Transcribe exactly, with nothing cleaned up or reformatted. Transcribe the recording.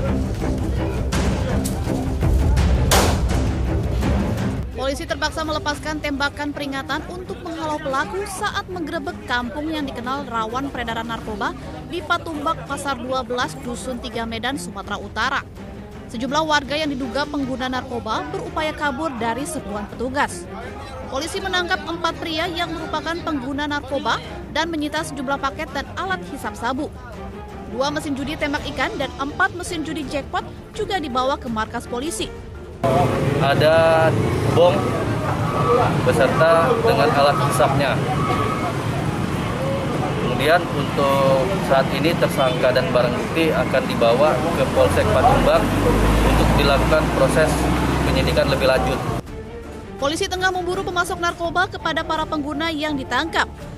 Polisi terpaksa melepaskan tembakan peringatan untuk menghalau pelaku saat menggerebek kampung yang dikenal rawan peredaran narkoba di Patumbak, Pasar dua belas, Dusun tiga, Medan, Sumatera Utara. Sejumlah warga yang diduga pengguna narkoba berupaya kabur dari serbuan petugas. Polisi menangkap empat pria yang merupakan pengguna narkoba dan menyita sejumlah paket dan alat hisap sabu. Dua mesin judi tembak ikan dan empat mesin judi jackpot juga dibawa ke markas polisi. Ada bom beserta dengan alat hisapnya. Kemudian untuk saat ini tersangka dan barang bukti akan dibawa ke Polsek Patumbak untuk dilakukan proses penyidikan lebih lanjut. Polisi tengah memburu pemasok narkoba kepada para pengguna yang ditangkap.